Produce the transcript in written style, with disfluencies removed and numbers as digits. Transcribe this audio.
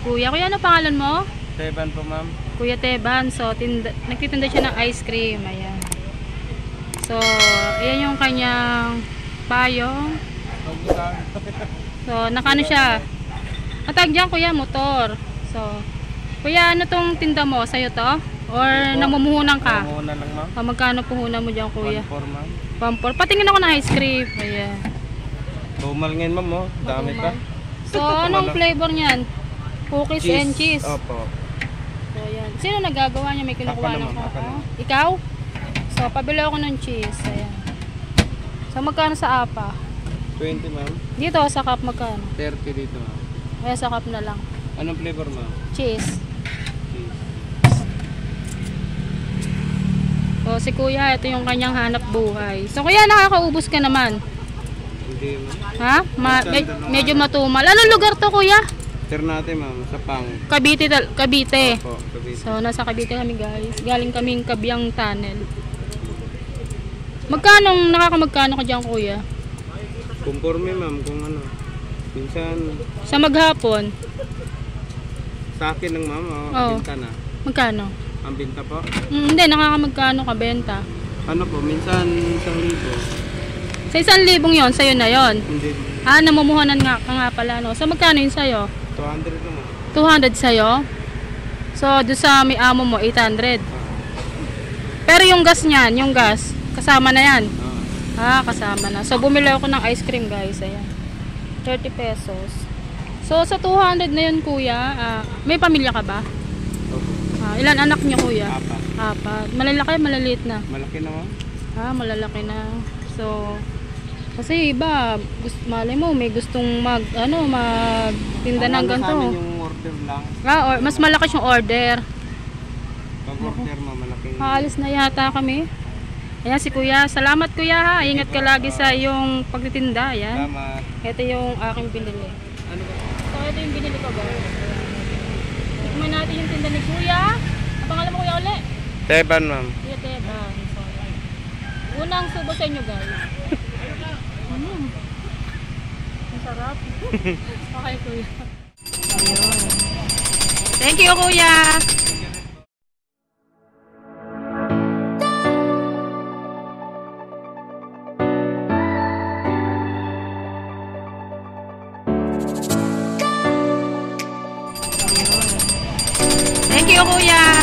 kuya. Kuya, ano pangalan mo? Teban po, ma'am. Kuya Teban. So, nagtitinda siya ng ice cream. Ayan. So, ayan yung kanyang payong. So, nakano siya? Matag dyan, kuya, motor. So, kuya, ano tong tinda mo? Sa'yo to? Or namumuhunan ka? Namumuhunan lang, ma'am. Magkano puhunan mo dyan, kuya? 1.4, ma'am. 1.4. Patingin ako ng ice cream. Ayan. Tumal ngayon, ma'am, oh. Dami pa. So, anong flavor niyan? Cookies and cheese. Opo. So, ayan. Sino nagagawa niya? May kinukuha ng Ako. Ikaw? So, pabili ako ng cheese. Ayan. So, magkano sa apa? 20, ma'am. Dito, sa cup magkano? 30 dito, ma'am. Ayan, sa cup na lang. Anong flavor, ma'am? Cheese. Cheese. So, si kuya, ito yung kanyang hanap buhay. So, kuya, nakakaubos ka naman. Hindi, ma'am. Ha? Medyo matumal. Anong lugar to, kuya? Ternate, ma'am. Sa Pang. Cavite. Cavite. Opo, Cavite. So, nasa Cavite kami, guys. Galing kaming Kabyang Tunnel. Nakaka-magkano ka dyan, kuya? Conforme, ma'am, kung ano. Minsan, Sa maghapon? sa akin lang, ma'am, Oo. binta na. Magkano? Ang binta po. Hindi, nakaka-magkano ka benta? Ano po, minsan 1,000. Sa 1,000 yon, sa'yo na yon. Hindi. Namumuhanan nga ka nga pala, no? So, magkano yun sa'yo? 200 naman. 200 sa'yo? So, doon sa may amo mo, 800. Pero yung gas niyan, yung gas, kasama na yan? Kasama na. So, bumili ako ng ice cream, guys. Ayan. 30 pesos. So, sa 200 na yun, kuya, may pamilya ka ba? Opo. Ilan anak niyo, kuya? 4. 4. Malalaki, malaliit na? Malaki na, ma'am. Malalaki na. So, kasi iba, malay mo, may gustong magtinda ng ganito. Sa amin yung order lang. Mas malaki yung order. Pag order, ma'am, malaki. Aalis na yata kami. Ayan si kuya. Salamat, kuya, ha. Ingat ka lagi sa iyong pagtitinda. Ayan. Salamat. Ito yung aking binili. Ano ba? So, ito yung binili ko, guys. Tikman natin yung tinda ni kuya. Ang pangalan mo, kuya, uli? Teban, ma'am. Kuya Teban. So, unang subo sa inyo, guys. Ang sarap. Okay, kuya. Ayun. Thank you, kuya. Thank you, kuya.